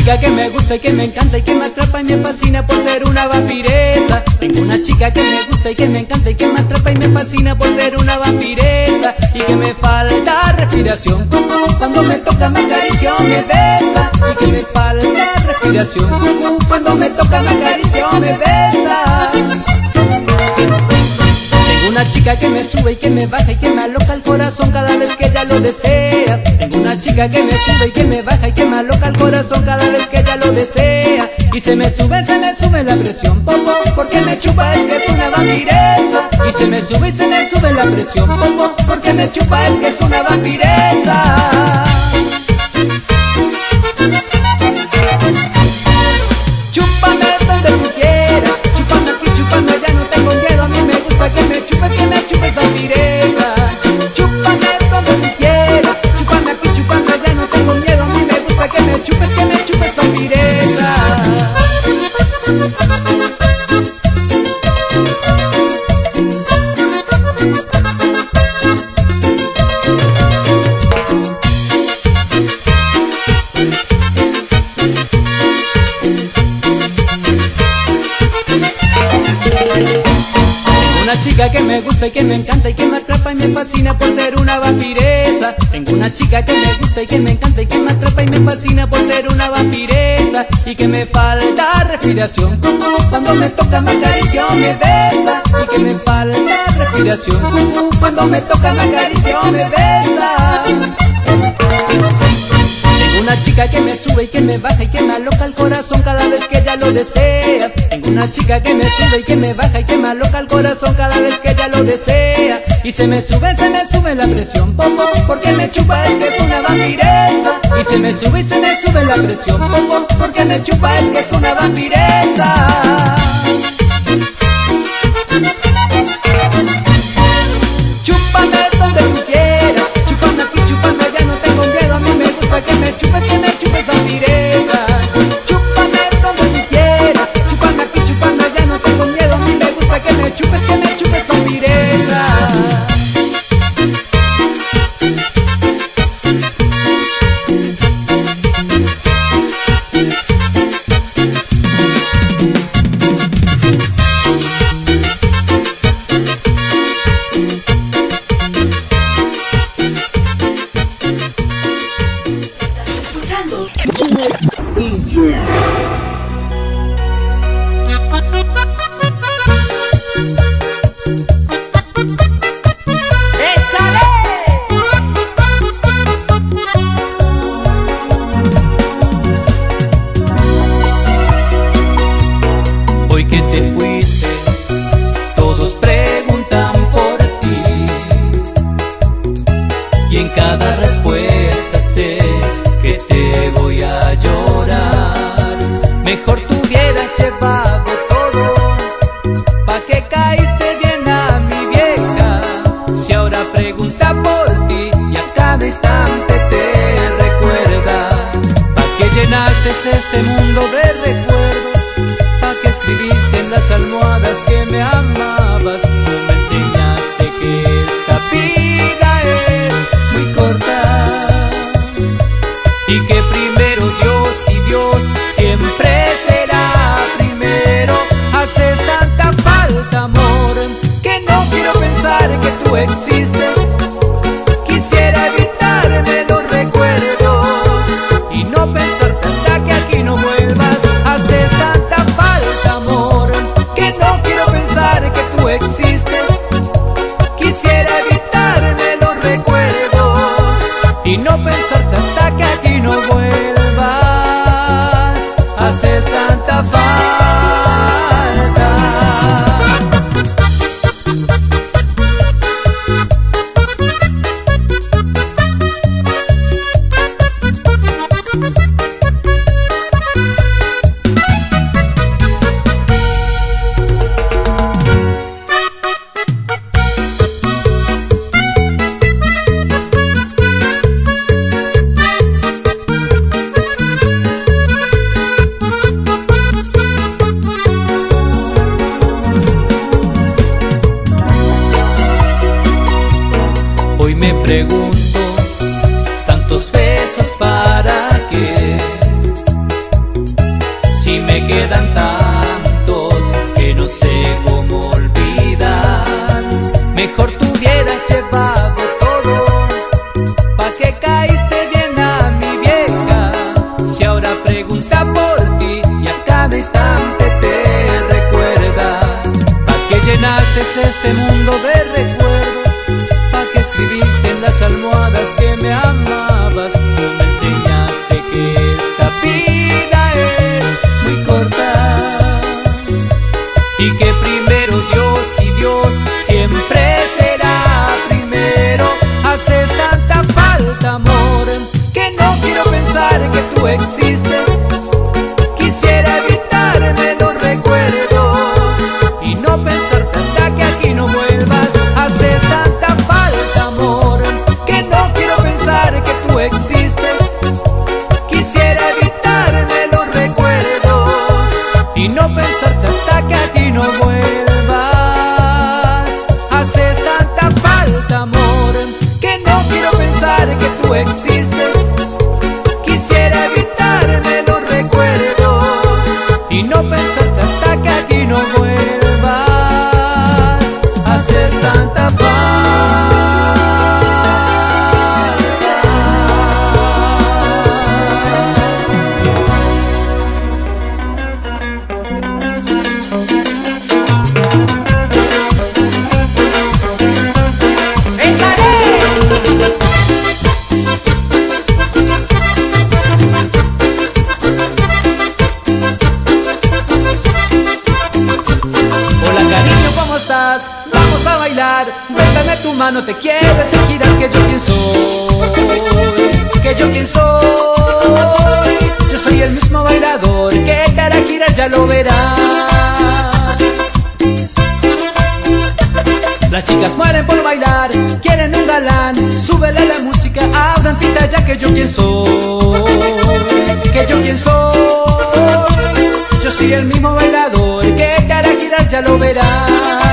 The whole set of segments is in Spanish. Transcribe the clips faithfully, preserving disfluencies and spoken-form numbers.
chica que me gusta y que me encanta y que me atrapa y me fascina por ser una vampiresa. Tengo una chica que me gusta y que me encanta y que me atrapa y me fascina por ser una vampiresa. Y que me falta respiración cuando me toca, me acaricia o me besa. Y que me falta respiración cuando me toca, me acaricia o me besa. Tengo una chica que me sube y que me baja y que me aloca el corazón cada vez que ella lo desea. Tengo una chica que me sube y que me baja y que me aloca el corazón cada vez que ella lo desea. Y se me sube, se me sube la presión, popo, porque me chupa es que es una vampiresa. Y se me sube y se me sube la presión, popo, porque me chupa es que es una vampiresa. Chúpame donde tú quieras, chúpame aquí, chúpame allá, no tengo miedo. A mí me gusta que me chupes, que me chupes vampiresa. Chúpame donde tú quieras, chúpame aquí, chúpame allá, no tengo miedo. A mí me gusta que me chupes, que me chupes vampiresa. Una chica que me gusta y que me encanta y que me atrapa y me fascina por ser una vampiresa. Tengo una chica que me gusta y que me encanta y que me atrapa y me fascina por ser una vampiresa. Y que me falta respiración cuando me toca, me acaricia o me besa. Y que me falta respiración cuando me toca, me acaricia o me besa. Tengo una chica que me sube y que me baja y que me aloca el corazón cada vez que ella lo desea. Tengo una chica que me sube y que me baja y que me aloca el corazón cada vez que ella lo desea. Y se me sube, se me sube la presión, popo, porque me chupa es que es una vampiresa. Y se me sube y se me sube la presión, popo, porque me chupa es que es una vampiresa. Chúpame donde tú quieras, chúpame aquí, chúpame allá, no tengo miedo. A mí me gusta que me chupes, que me chupes vampiresa. Chúpame donde tú quieras, chúpame aquí, chúpame allá, no tengo miedo. A mí me gusta que me chupes, que me chupes vampiresa. Mejor te hubieras llevado todo, pa' que caíste bien a mi vieja. Si ahora pregunta por ti y a cada instante te recuerda, pa' que llenaste este mundo de recuerdos, pa' que escribiste en las almohadas que me amabas. Tú me enseñaste que esta vida es muy corta y que primero Dios y Dios siempre será primero. Haces tanta falta, amor, que no quiero pensar que tú existes. Quisiera evitarme los recuerdos y no pensarte hasta que aquí no vuelvas. Haces tanta falta, amor, que no quiero pensar que tú existes. Quisiera evitarme los recuerdos y no pensarte hasta que aquí no vuelvas. Haces tanta falta. Me pregunto, tantos besos para qué, es este mundo de recuerdos? ¿Pa' qué escribiste en las almohadas que me amabas? Tú me enseñaste que esta vida es muy corta y que primero Dios y Dios siempre será primero. Haces tanta falta, amor, que no quiero pensar que tú existes. Quisiera evitarme los recuerdos y no pensarte hasta que aquí no vuelvas. Haces tanta falta, amor, que no quiero pensar que tú existes. Quisiera evitarme los recuerdos y no pensarte hasta que aquí no vuelvas. Haces tanta falta, amor, que no quiero pensar que tú existes. Quisiera evitarme los recuerdos y no pensarte hasta que aquí no vuelvas. Haces tanta falta. Vamos a bailar, véndame tu mano, te quiero decir girar que yo quién soy, que yo quién soy. Yo soy el mismo bailador que te hará girar, ya lo verás. Las chicas mueren por bailar, quieren un galán. Súbele la música, abran pita ya que yo quién soy, que yo quién soy. Yo soy el mismo bailador que te hará girar, ya lo verás.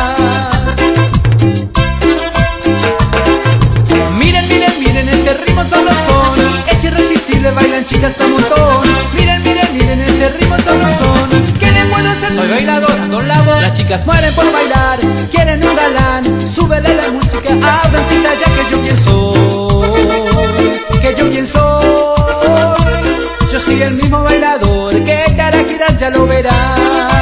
Miren, miren, miren, este ritmo sabrosón es irresistible, bailan chicas hasta un montón. Miren, miren, miren, este ritmo sabrosón, ¿qué le puedo hacer? Soy bailadora con la voz. Las chicas mueren por bailar, quieren un galán. Súbele la música, abran pita ya que yo quién soy, que yo quién soy. Yo soy el mismo bailador que te hará girar, ya lo verás.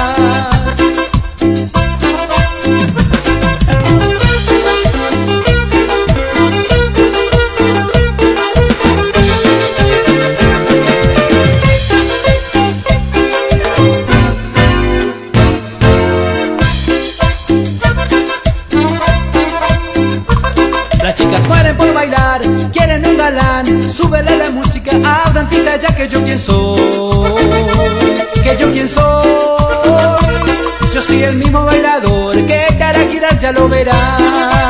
Las chicas mueren por bailar, quieren un galán. Súbele la música, abran pita ya que yo quién soy, que yo quién soy. Yo soy el mismo bailador que te hará girar, ya lo verás.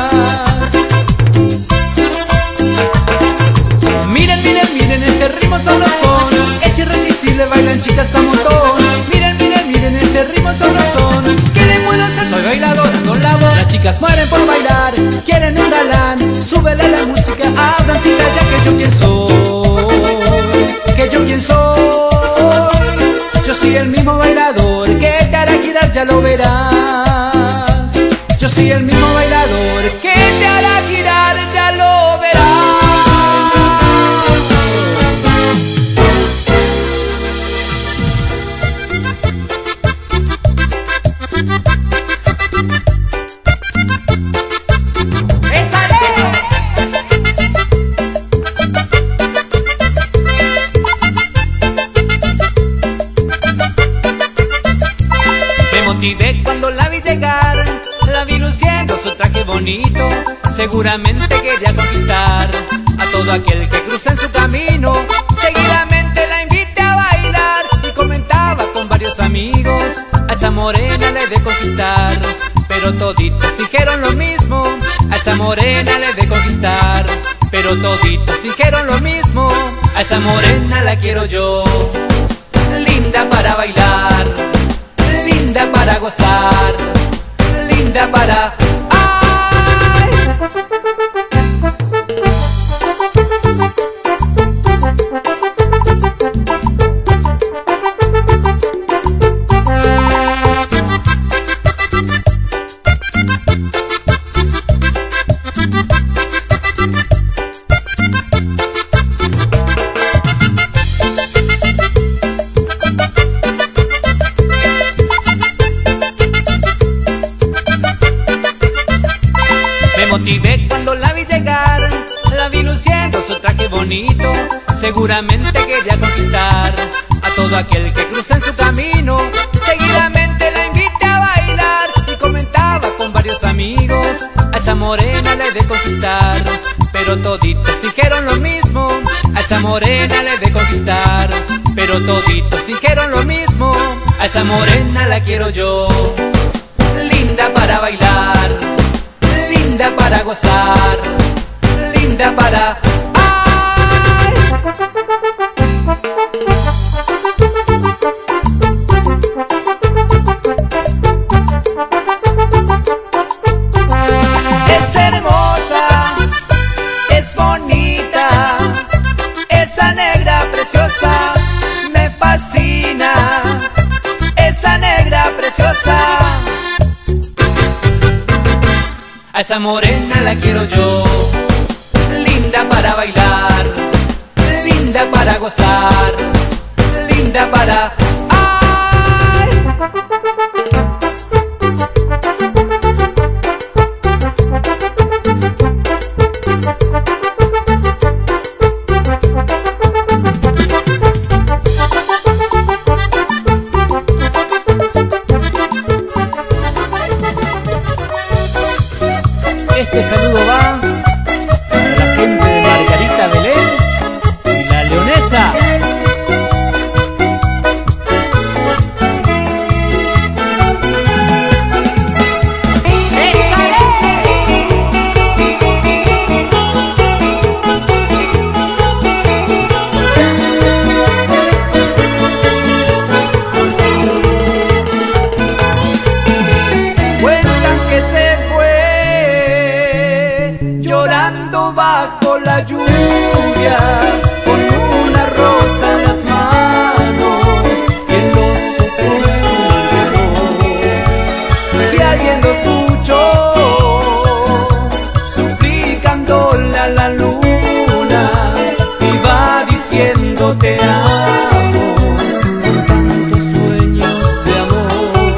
Miren, miren, miren, este ritmo sabrosón es irresistible, bailan chicas hasta un montón. Miren, miren, miren, este ritmo sabrosón, ¿qué le puedo hacer? Soy bailadora con la voz. Las chicas mueren por bailar, quieren un galán. Súbele la música, abran pita ya que yo quién soy, que yo quién soy. Yo soy el mismo bailador que te hará girar, ya lo verás. Yo soy el mismo bailador que te hará girar, ya lo verás. Motivé cuando la vi llegar, la vi luciendo su traje bonito. Seguramente quería conquistar a todo aquel que cruza en su camino. Seguidamente la invité a bailar y comentaba con varios amigos: a esa morena le he de conquistar. Pero toditos dijeron lo mismo: a esa morena le he de conquistar. Pero toditos dijeron lo mismo: a esa morena la quiero yo. Linda para bailar, linda para gozar, linda para... ¡Ay! motivé cuando la vi llegar, la vi luciendo su traje bonito. Seguramente quería conquistar a todo aquel que cruza en su camino. Seguidamente la invité a bailar y comentaba con varios amigos: a esa morena le he de conquistar. Pero toditos dijeron lo mismo: a esa morena le he de conquistar. Pero toditos dijeron lo mismo: a esa morena la quiero yo. Linda para bailar, linda para gozar, linda para... ¡ay! Es hermosa, es bonita, esa negra preciosa me fascina, esa negra preciosa. A esa morena la quiero yo, linda para bailar, linda para gozar, linda para... ¡ay! Este saludo va para la gente de Margarita Belén y La Leonesa. Cuentan que se llorando bajo la lluvia, con una rosa en las manos y en los ojos un y alguien lo escuchó suplicándole a la luna y va diciendo: te amo con tantos sueños de amor.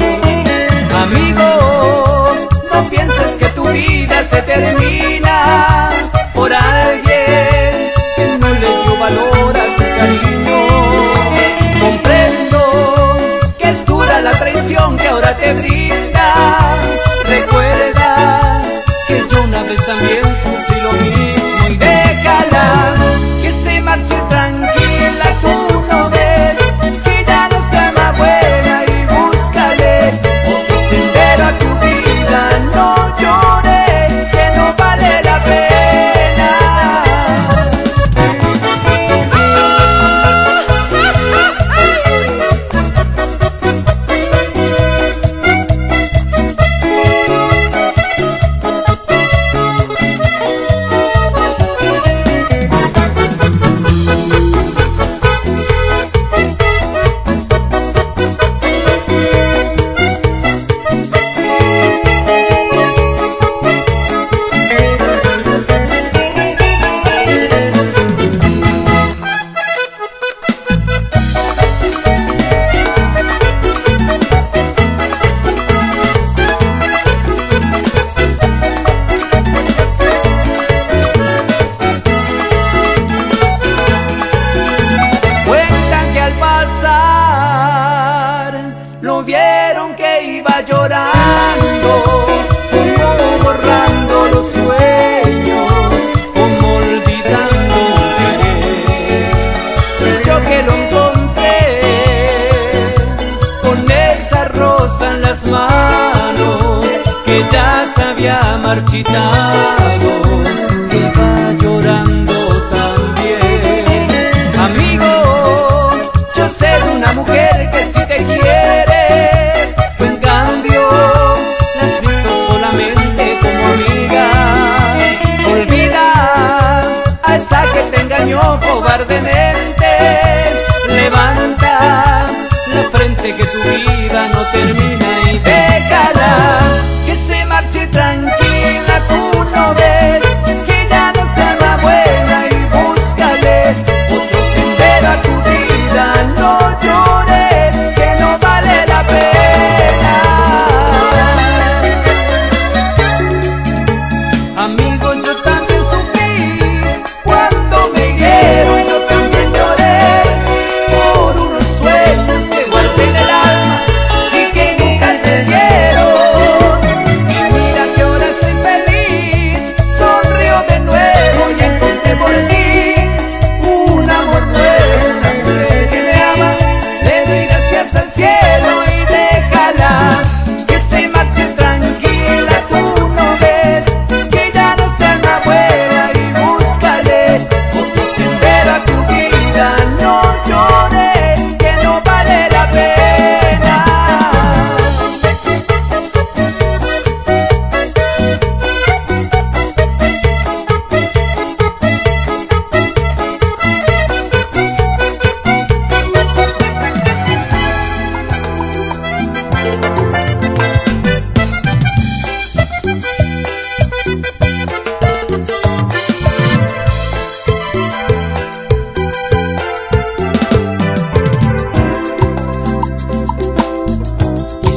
Amigo, no pienses que tu vida se termina por alguien que no le dio valor a tu cariño. Comprendo que es dura la traición que ahora te brinda. Recuerda que yo una vez también sufrí lo mismo. Y déjala que se marche tranquila, tú no ves que ya no está más buena. Y búscale otro sendero a tu vida, no llores que no vale la pena. Lo vieron que iba llorando, como borrando los sueños, como olvidando querer. Yo que lo encontré con esa rosa en las manos, que ya se había marchitado, iba llorando también. Amigo, yo sé de una mujer que sí te quiere. Cobardemente, levanta la frente que tu vida no termina y déjala que se marche tranquila, tú no ves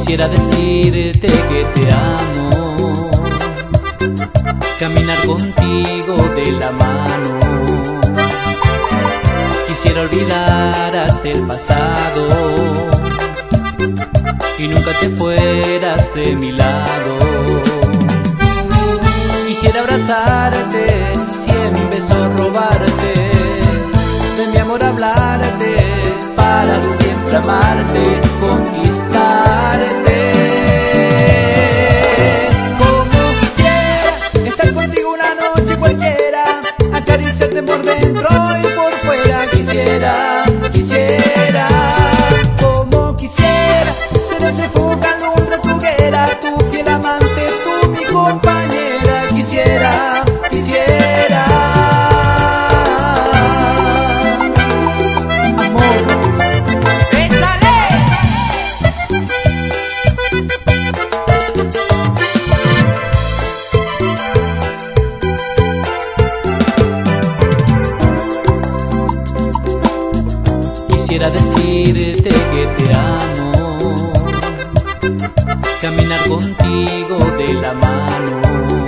Quisiera decirte que te amo, caminar contigo de la mano. Quisiera olvidar hasta el pasado y nunca te fueras de mi lado. Quisiera abrazarte, cien besos robarte, de mi amor hablarte, para siempre amarte, conquistarte. Como quisiera estar contigo una noche cualquiera, acariciarte por dentro y por fuera. Quisiera, quisiera, como quisiera ser ese fuga, alumbra tu hoguera, tu fiel amante, tú mi compañera. Quisiera, quisiera, amor, ¡échale! Quisiera decirte que te amo, caminar contigo de la mano.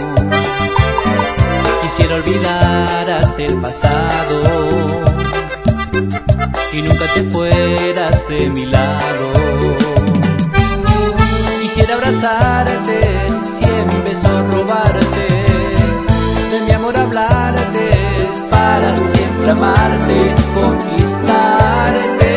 Quisiera olvidar hasta el pasado y nunca te fueras de mi lado. Quisiera abrazarte, cien besos robarte, de mi amor hablarte, para siempre amarte, conquistarte.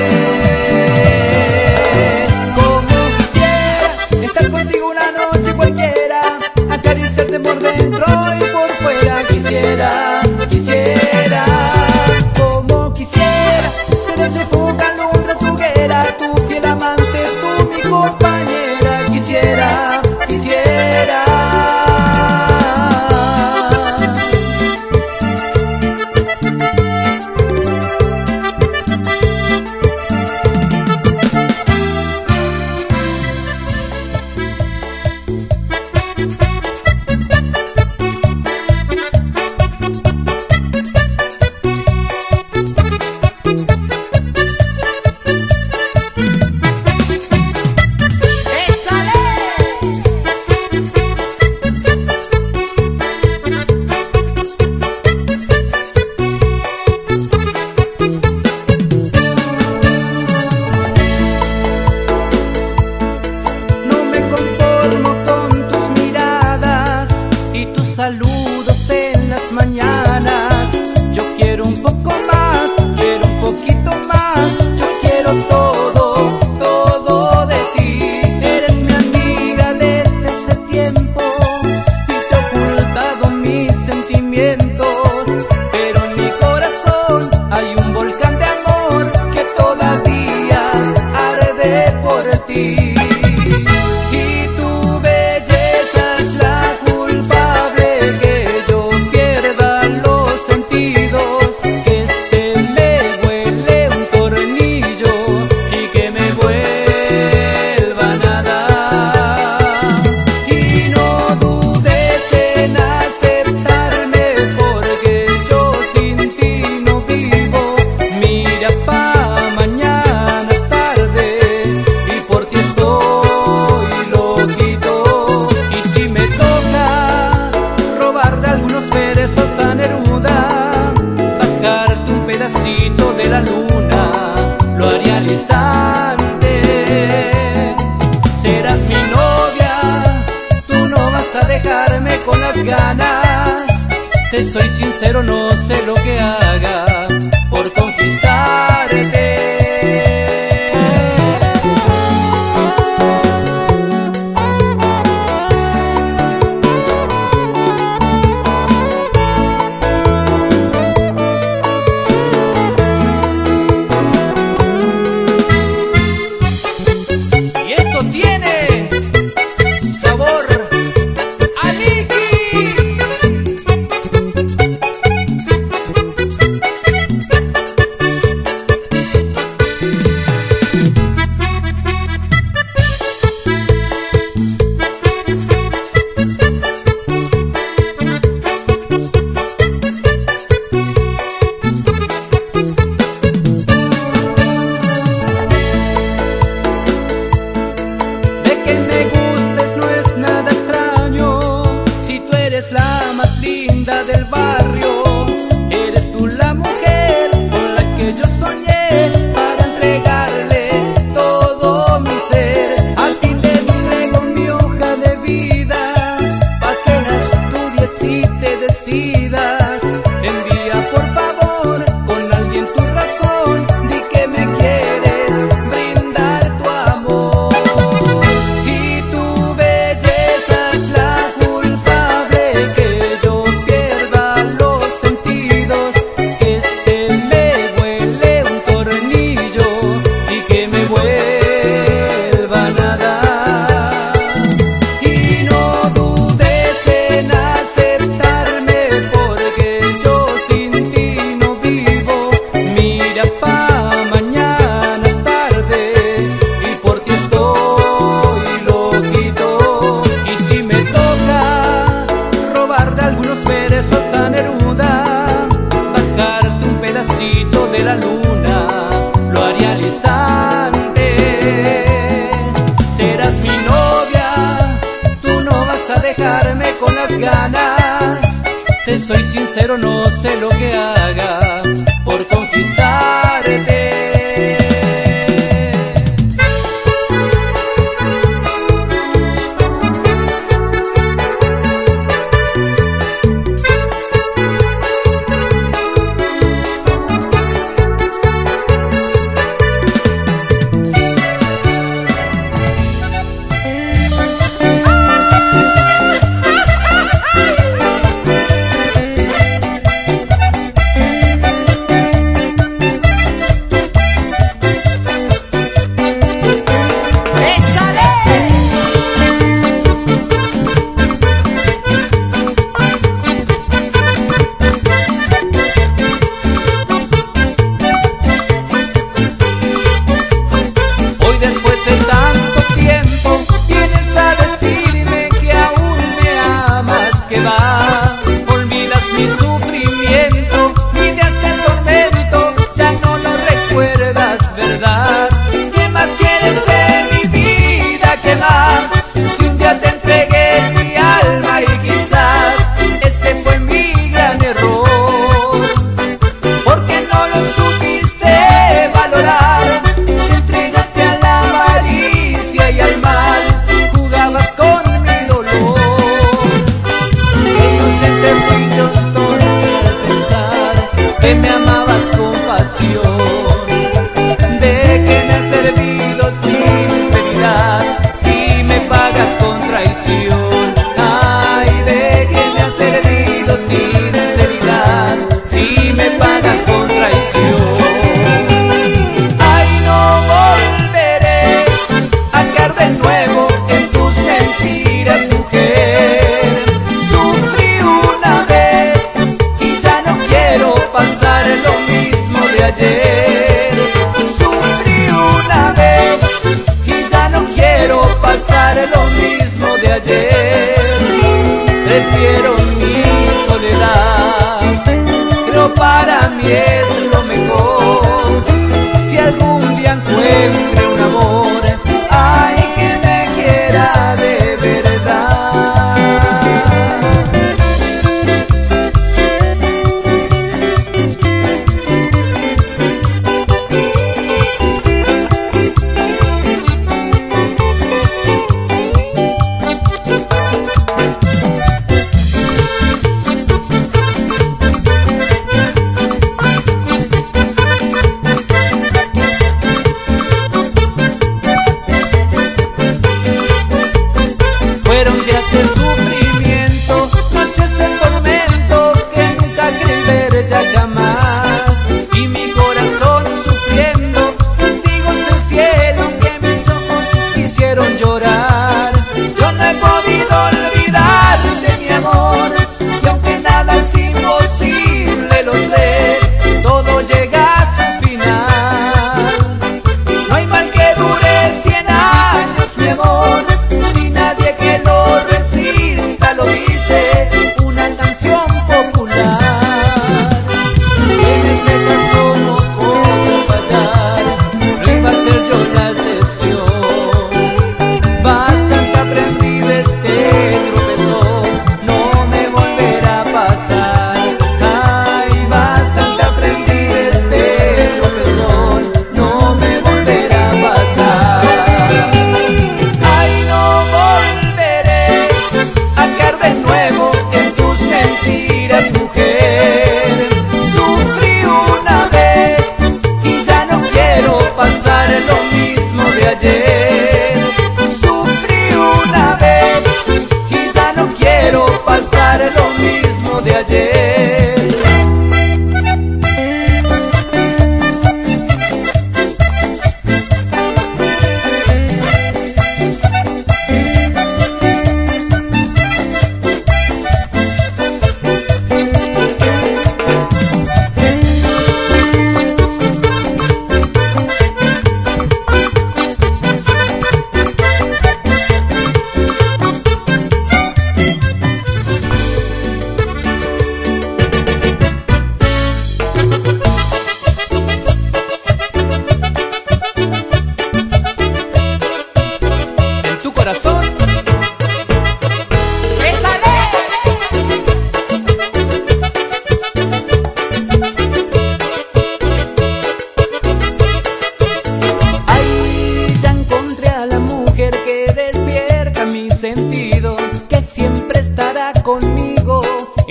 Como quisiera estar contigo una noche cualquiera, acariciarte por dentro y por fuera. Quisiera, quisiera, como quisiera ser ese fuga, alumbra tu hoguera, tu fiel amante, tú mi compañera. Quisiera, quisiera, saludos en las mañanas. Yo quiero un poco más, quiero un poquito más. Yo quiero todo, todo de ti. Eres mi amiga desde ese tiempo y te he ocultado mis sentimientos, pero en mi corazón hay un volcán de amor que todavía arde por ti. De la luna, lo haría al instante. Serás mi novia, tú no vas a dejarme con las ganas. Te soy sincero, no sé lo que haga por conquistarte. eres la más linda del barrio. Eres tú la mujer con la que yo soñé para entregarle todo mi ser. A ti te entrego mi hoja de vida pa' que la estudies y te decidas. Envía por favor con alguien tu razón, di que me quieres brindar tu amor. Y tu belleza es la culpable que yo pierda los sentidos, que se me vuele un tornillo y que me vuelva nada. Y no dudes en aceptarme porque yo sin ti no vivo. Mira, pa' mañana es tarde y por ti estoy loquito. Y si me toca robar de algunos versos a Neruda, bajarte un pedacito de la luna, lo haría al instante. Serás mi novia, tú no vas a dejarme con las ganas. Te soy sincero, no sé lo que haga por conquistarte.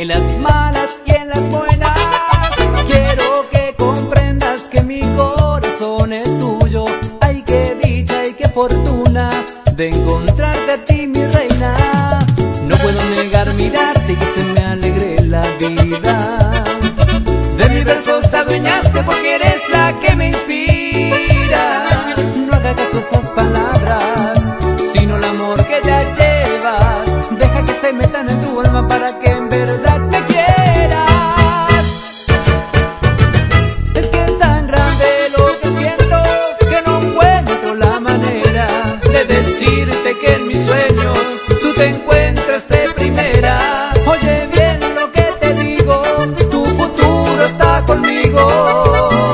en las malas y en las buenas. Quiero que comprendas que mi corazón es tuyo. Ay, qué dicha y qué fortuna de encontrarte a ti, mi reina. No puedo negar mirarte y que se me alegre la vida. De mi verso te adueñaste porque eres la que me inspira. No haga caso a esas palabras, sino el amor que ya llevas. Deja que se metan en tu alma para que en verdad me quieras. Es que es tan grande lo que siento que no encuentro la manera de decirte que en mis sueños tú te encuentras de primera. Oye bien lo que te digo, tu futuro está conmigo.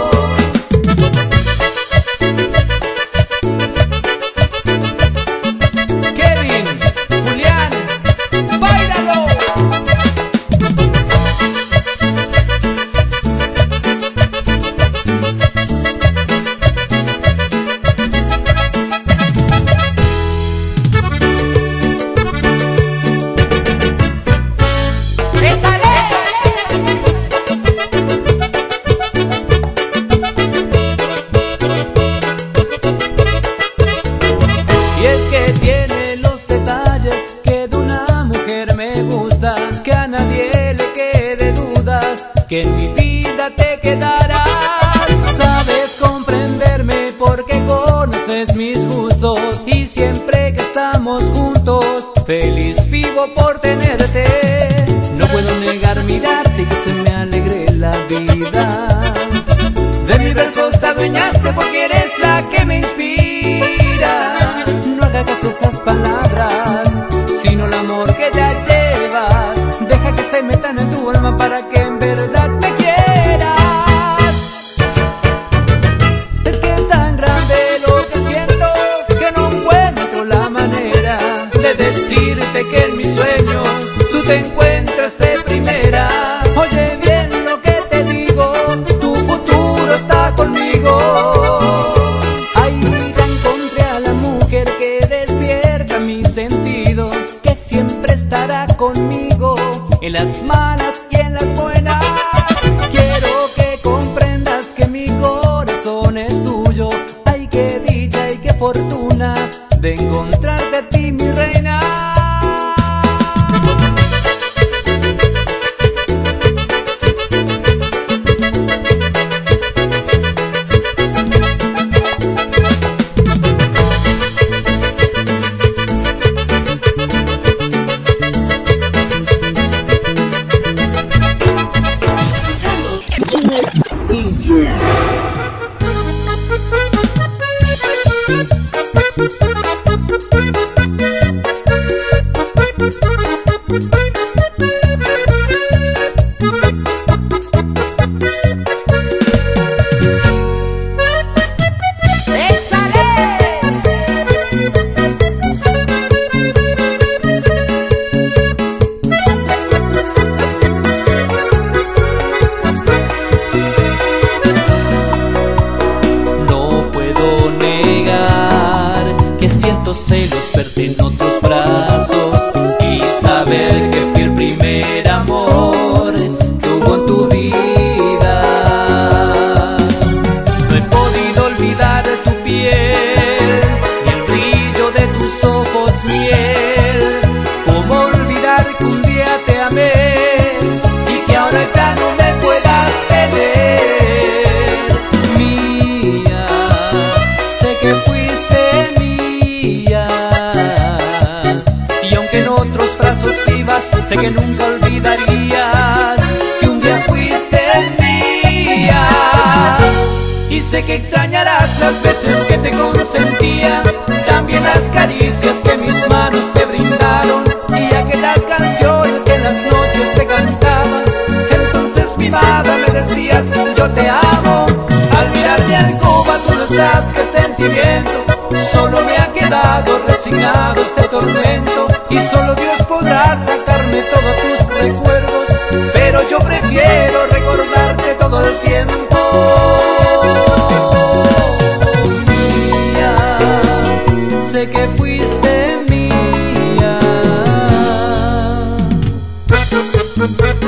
Que en mi vida te quedarás. Sabes comprenderme porque conoces mis gustos, y siempre que estamos juntos feliz vivo por tenerte. No puedo negar mirarte y que se me alegre la vida. De mi verso te adueñaste porque eres la que me inspira. No hagas caso a esas palabras, sino el amor que ya llevas. Deja que se metan en tu alma para que en verdad me quieras. Es que es tan grande lo que siento que no encuentro la manera de decirte que en mis sueños tú te encuentras de primera. Oye bien lo que te digo, tu futuro está conmigo. Ay, ya encontré a la mujer que despierta mis sentidos, que siempre estará conmigo en las malas y en las buenas. Quiero que comprendas que mi corazón es tuyo. Ay, qué dicha y qué fortuna de encontrarte a ti, mi reina. Siento celos verte en otros brazos y saber que fui el primer amor que hubo en tu vida. No he podido olvidar tu piel ni el brillo de tus ojos miel. ¿Cómo olvidar que un día te amé y que ahora ya no me puedas tener? Mía, sé que fuiste y aunque en otros brazos vivas, sé que nunca olvidarías que un día fuiste mía. Y sé que extrañarás las veces que te consentía, también las caricias que mis manos te brindaron y aquellas canciones que en las noches te cantaba. Entonces mi amada me decías yo te amo. Al mirar mi alcoba tú no estás, qué sentimiento. Solo me ha quedado resignado este tormento, y solo Dios podrá sacarme todos tus recuerdos, pero yo prefiero recordarte todo el tiempo. Mía, sé que fuiste mía.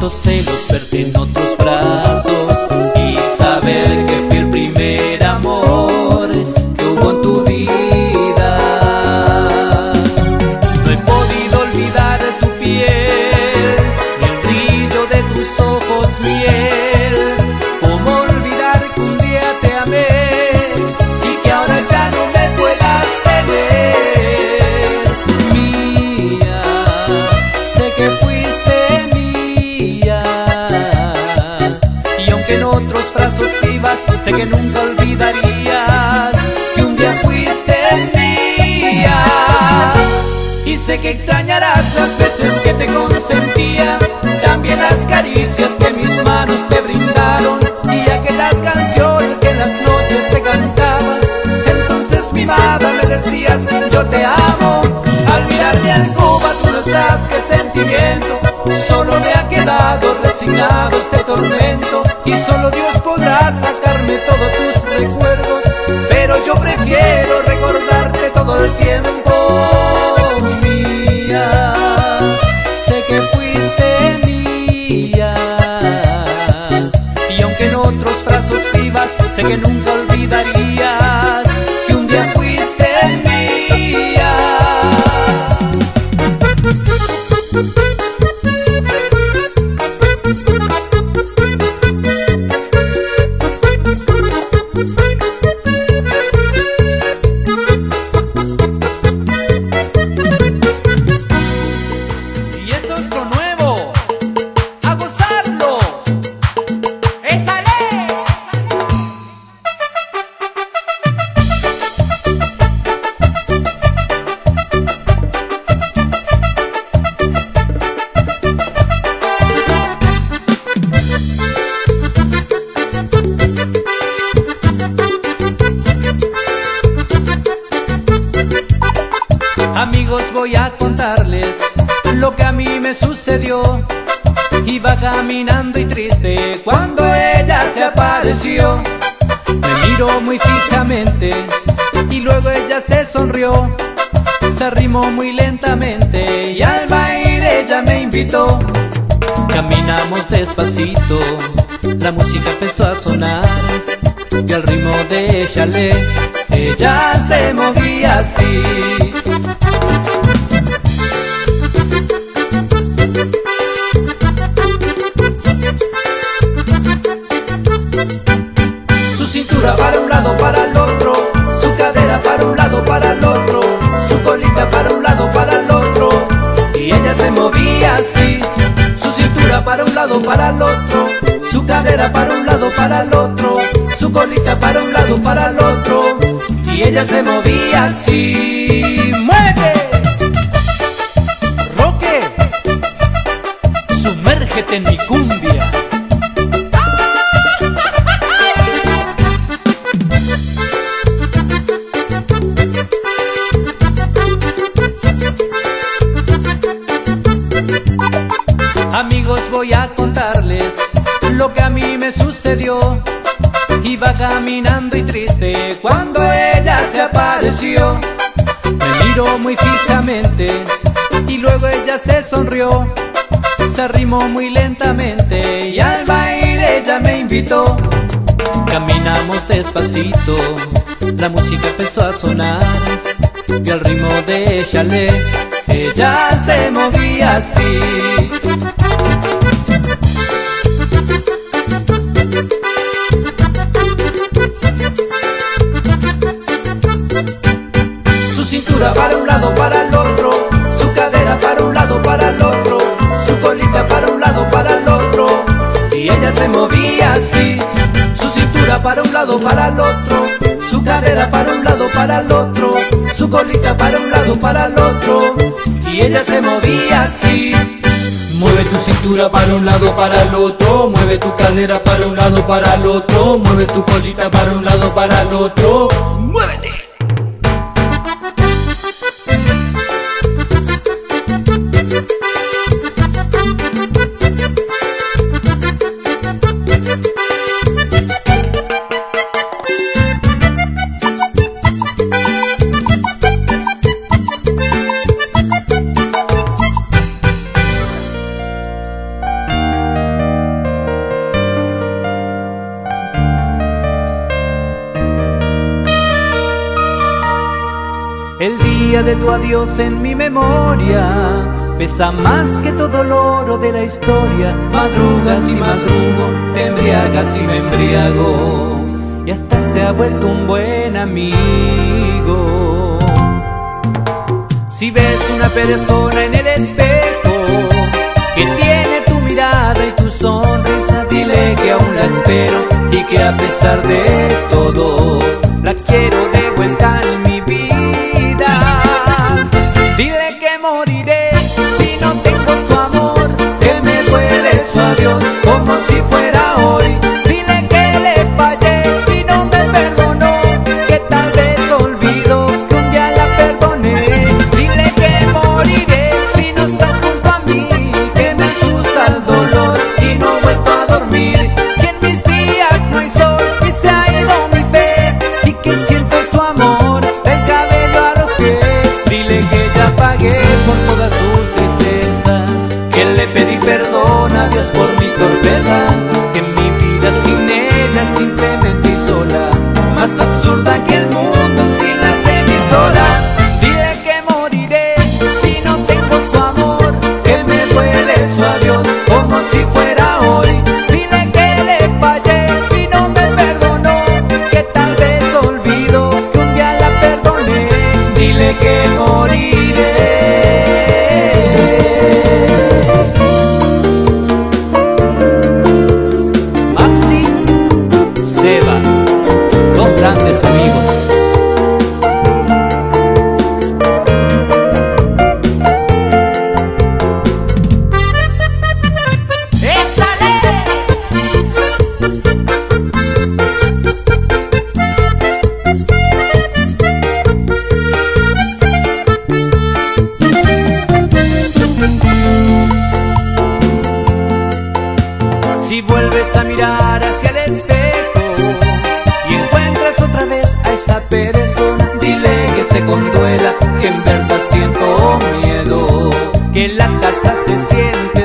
cuántos celos verte en otros brazos y saber que fui el primer amor que hubo en tu vida. No he podido olvidar tu piel, ni el brillo de tus ojos miel. ¿Cómo olvidar que un día te amé y que ahora ya no me puedas tener? Mía, sé que fuiste mía, y aunque en otros brazos vivas, sé que nunca olvidarías que un día fuiste mía. Y sé que extrañarás las veces que te consentía, también las caricias que mis manos te brindaron y aquellas canciones que en las noches te cantaba. Entonces mimada me decías yo te amo. Al mirar mi alcoba tú no estás, qué sentimiento. Solo me ha quedado resignado este tormento, y solo Dios podrá sacarme todos tus recuerdos, pero yo prefiero recordarte todo el tiempo. Mía, sé que fuiste mía, y aunque en otros brazos vivas, sé que nunca olvidarías que un día fuiste mía. Amigos, voy a contarles lo que a mí me sucedió. Iba caminando y triste cuando ella se apareció. Me miró muy fijamente y luego ella se sonrió. Se arrimó muy lentamente y al baile ella me invitó. Caminamos despacito, la música empezó a sonar y al ritmo de Chalet ella se movía así. Su cintura para un lado, para el otro, su cadera para un lado, para el otro, su colita para un lado, para el otro, y ella se movía así. Su cintura para un lado, para el otro, su cadera para un lado, para el otro, su colita para un lado, para el otro, y ella se movía así. ¡Mueve! ¡Roque! Sumérgete en mi cumbia. Amigos, voy a contarles lo que a mí me sucedió. Iba caminando y triste cuando ella se apareció. Me miró muy fijamente y luego ella se sonrió. Se arrimó muy lentamente y al baile ella me invitó. Caminamos despacito, la música empezó a sonar y al ritmo de Chalet ella se movía así. Su cintura para un lado, para el otro, su cadera para un lado, para el otro, su colita para un lado, para el otro, y ella se movía así. Su cintura para un lado, para el otro, su cadera para un lado, para el otro, su colita para un lado, para el otro, y ella se movía así. Mueve tu cintura para un lado, para el otro, mueve tu cadera para un lado, para el otro, mueve tu colita para un lado, para el otro. ¡Muévete! día de tu adiós en mi memoria pesa más que todo el oro de la historia. Madrugas y madrugo, te embriagas y me embriago, y hasta se ha vuelto un buen amigo. Si ves una persona en el espejo que tiene tu mirada y tu sonrisa, dile que aún la espero y que a pesar de todo la quiero de vuelta en mi vida. Dile que moriré si no tengo su amor, que me duele su adiós como si fuera hoy. Dile que le fallé y no me perdonó, que tal vez olvido que un día la perdoné. Dile que moriré si no está junto a mí, que me asusta el dolor y no he vuelto a dormir, que en mis días no hay sol y se ha ido mi fe, y que siento su amor del cabello a los pies. Dile que ya pagué por todas sus tristezas, que le pedí perdón a Dios por mi torpeza, que mi vida sin ella simplemente y sola, más absurda que el mundo sin las emisoras. Dile que moriré si no tengo su amor, que me duele su adiós como si fuera hoy. Dile que le fallé y no me perdonó, que tal vez olvido que un día la perdoné. Dile que moriré. Maxi, Seba, dos grandes amigos. Si vuelves a mirar hacia el espejo y encuentras otra vez a esa persona, dile que se conduela, que en verdad siento miedo, que la casa se siente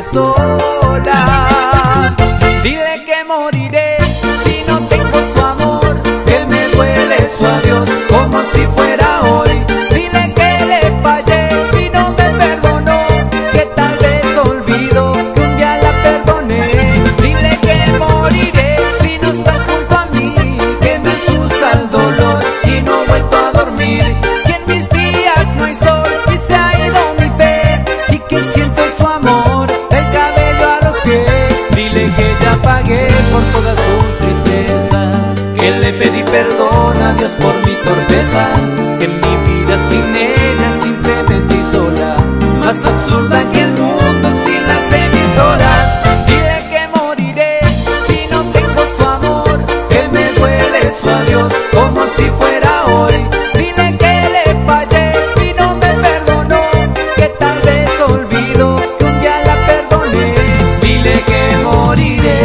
sola. Dile que moriré si no tengo su amor, que me duele su adiós como si fuera hoy. Dile que le fallé y no me perdonó, que tal vez olvido que un día la perdoné. Dile que moriré si no está junto a mí, que me asusta el dolor y no he vuelto a dormir, que en mis días no hay sol y se ha ido mi fe, y que siento su amor del cabello a los pies. Dile que ya pagué por todas sus tristezas, que le pedí perdón a Dios por mi torpeza, que mi vida sin ella simplemente y sola, más absurda que el mundo sin las emisoras. Dile que moriré si no tengo su amor, que me duele su adiós como si fuera hoy. Dile que le fallé y no me perdonó, que tal vez olvido que un día la perdoné. Dile que moriré.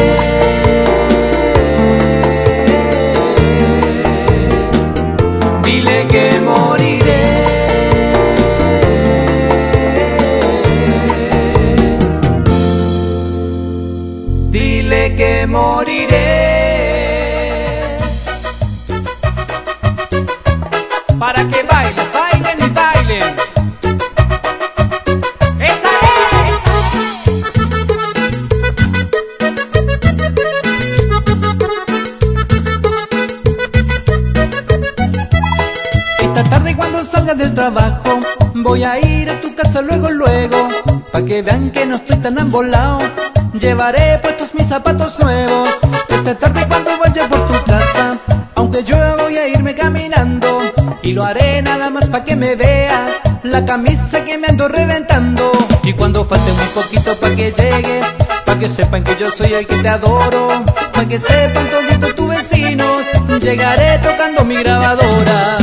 Dile que moriré. Dile que moriré. Para que bailes, bailen y bailen. ¡Esa es! Esta tarde cuando salga del trabajo voy a ir a tu casa luego, luego, pa' que vean que no estoy tan ambolao. Llevaré puestos mis zapatos nuevos. Esta tarde cuando vaya por tu casa, aunque yo voy a irme caminando, y lo haré nada más pa' que me vea la camisa que me ando reventando. Y cuando falte muy poquito pa' que llegue, pa' que sepan que yo soy el que te adoro, pa' que sepan toditos tus vecinos, llegaré tocando mi grabadora.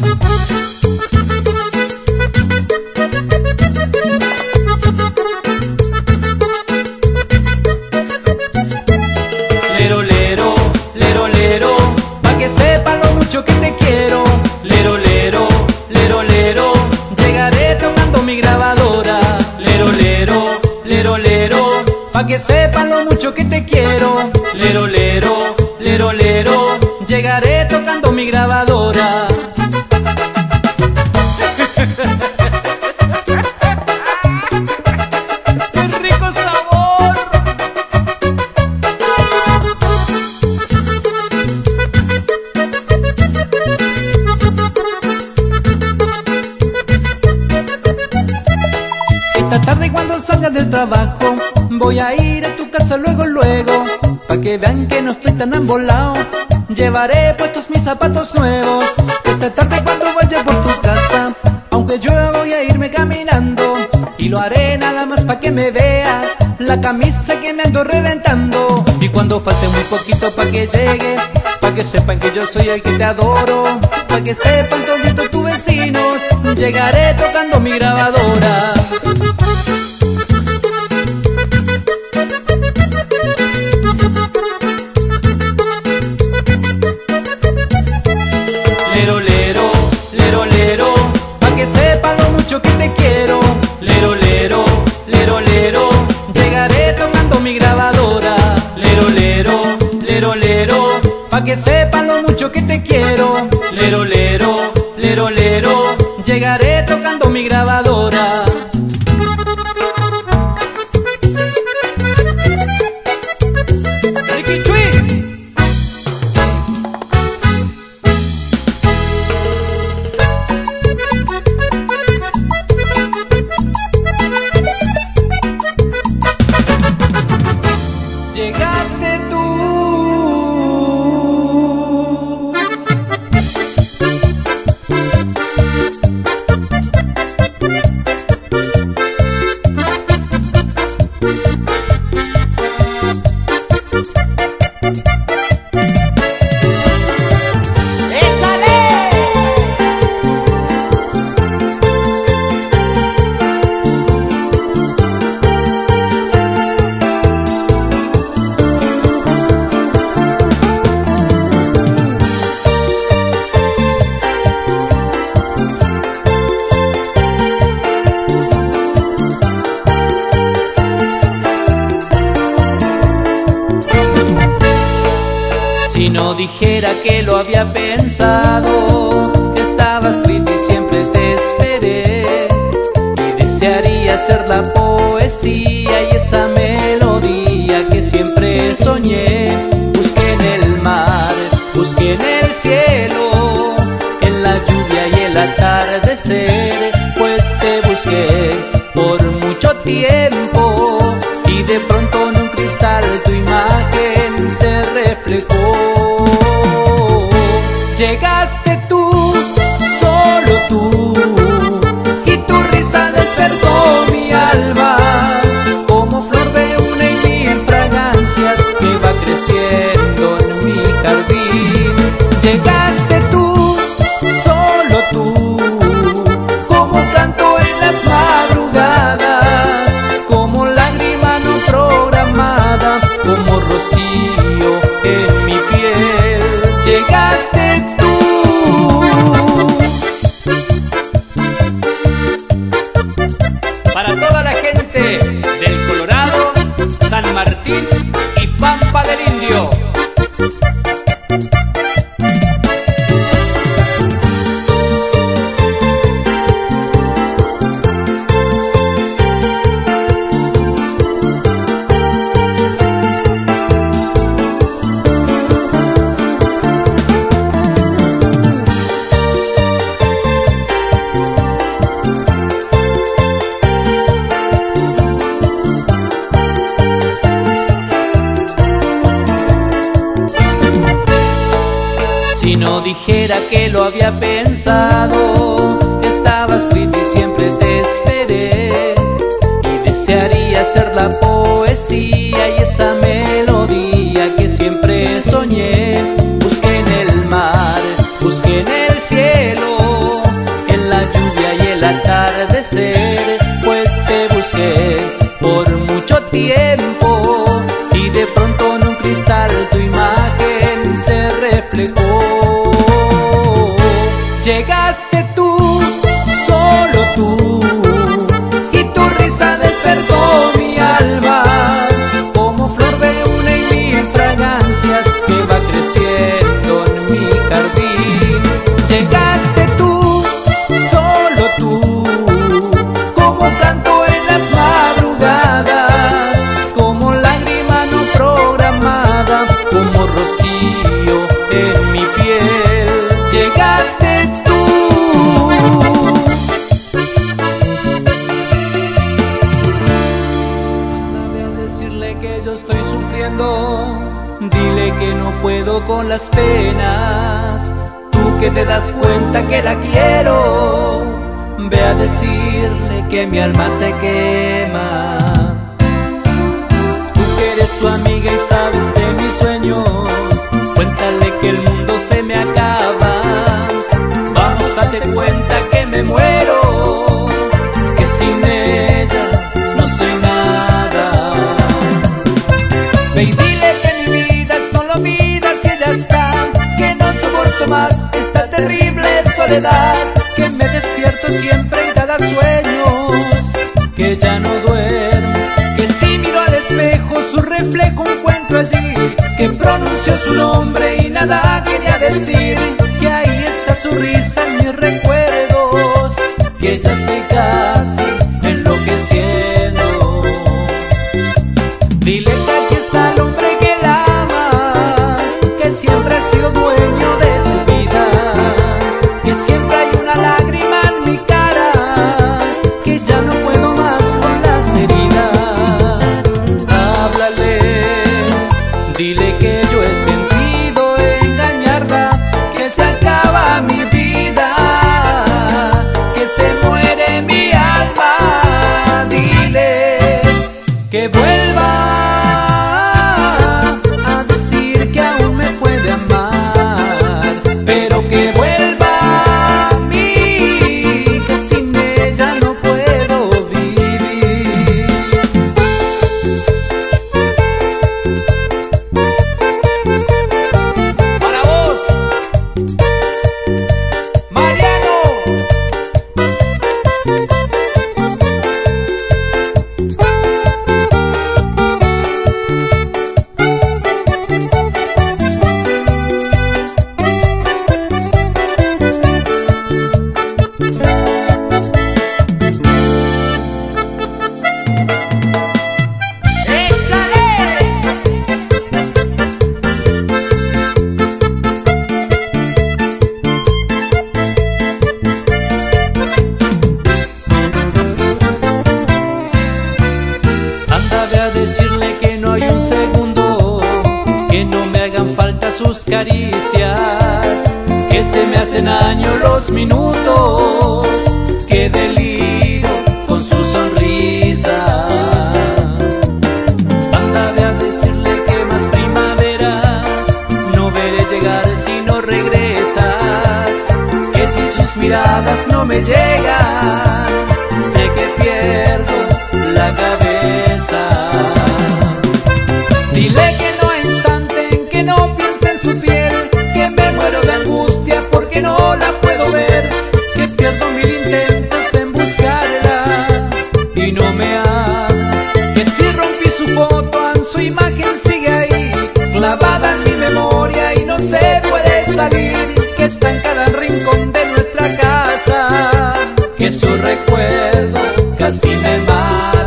Lero, lero, lero, lero, pa' que sepan lo mucho que te quiero. Lero, lero, lero, lero, llegaré tocando mi grabadora. Lero, lero, lero, lero, pa' que sepan lo mucho que te quiero. Lero, lero, lero, lero, llegaré tocando mi grabadora. trabajo, voy a ir a tu casa luego, luego, pa' que vean que no estoy tan ambolao. Llevaré puestos mis zapatos nuevos, esta tarde cuando vaya por tu casa, aunque yo voy a irme caminando, y lo haré nada más pa' que me vea la camisa que me ando reventando. Y cuando falte muy poquito pa' que llegue, pa' que sepan que yo soy el que te adoro, pa' que sepan toditos tus vecinos, llegaré tocando mi grabadora. Lero, lero, lero, lero, pa' que sepan lo mucho que te quiero. Lero, lero, lero, lero, llegaré tocando mi grabadora. Lero, lero, lero, lero, pa' que sepan lo mucho que te quiero. Lero, lero, lero, lero, llegaré tocando mi grabadora. Llegaste tú. Si no dijera que lo había pensado, estaba escrito y siempre te esperé, y desearía ser la poesía y esa melodía que siempre soñé. Busqué en el mar, busqué en el cielo, en la lluvia y el atardecer, pues te busqué por mucho tiempo, y de pronto en un cristal tu imagen se reflejó. Llegaste tú, solo tú, y tu risa despertó mi alma, como flor de una y mil fragancias que va creciendo en mi jardín. Llegaste tú, solo tú, como canto en las madrugadas, como lágrima no programada, como rocío en mi piel. Llegaste tú. para toda la gente del Colorado, San Martín y Pampa del Indio. Si no dijera que lo había pensado, estaba escrito y siempre te esperé, y desearía ser la poesía y esa melodía que siempre soñé. Busqué en el mar, busqué en el cielo, en la lluvia y el atardecer, pues te busqué por mucho tiempo, y de pronto en un cristal tu imagen se reflejó. Llegaste tú, solo tú, y tu risa despertó mi alma, como flor de una y mil fragancias que va creciendo en mi jardín. Llegaste tú, solo tú, como canto en las madrugadas, como lágrima no programada, como rocío en mi piel. Llegaste tú. que yo estoy sufriendo, dile que no puedo con las penas. Tú que te das cuenta que la quiero, ve a decirle que mi alma se quema. Tú que eres su amiga y sabes de mis sueños, cuéntale que el mundo se me acaba. Vamos, date cuenta que me muero, que sin ella no soy nada. Ve y dile que mi vida es solo vida si ella está, que no soporto más esta terrible soledad, que me despierto siempre y cada sueños, que ya no duermo, que si miro al espejo su reflejo encuentro allí, que pronuncio su nombre y nada quería decir, que ahí está su risa en mis recuerdos, que ya estoy casi enloqueciendo. Dile que aquí está el hombre que la ama, que siempre ha sido dueño de su vida, que siempre hay una lágrima en mi cara, que ya no puedo más con las heridas. Háblale, dile que yo he sentido engañarla, que se acaba mi vida, que se muere mi alma. Dile que vuelva a decir que aún me puede amar, pero que vuelva a mí, que sin ella no puedo vivir. Para vos, Mariano. Decirle que no hay un segundo que no me hagan falta sus caricias, que se me hacen años los minutos, que deliro con su sonrisa. Mándame a decirle que más primaveras no veré llegar si no regresas, que si sus miradas no me llegan, sé que pierdo la cabeza. Dile que no hay instante en que no piense en su piel, que me muero de angustia porque no la puedo ver, que pierdo mil intentos en buscarla y no me ama, que si rompí su foto aún su imagen sigue ahí, clavada en mi memoria y no se puede salir, que está en cada rincón de nuestra casa, que su recuerdo casi me mata.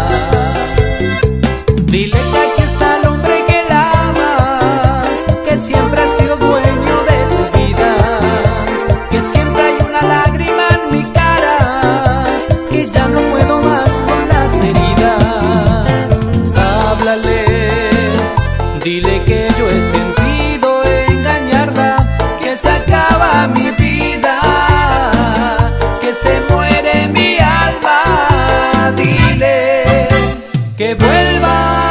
Dile que aquí está el hombre que la ama, que siempre ha sido dueño de su vida, que siempre hay una lágrima en mi cara, que ya no puedo más con las heridas. Háblale, dile que yo he sentido engañarla, que se acaba mi vida, que se muere mi alma. Dile que vuelva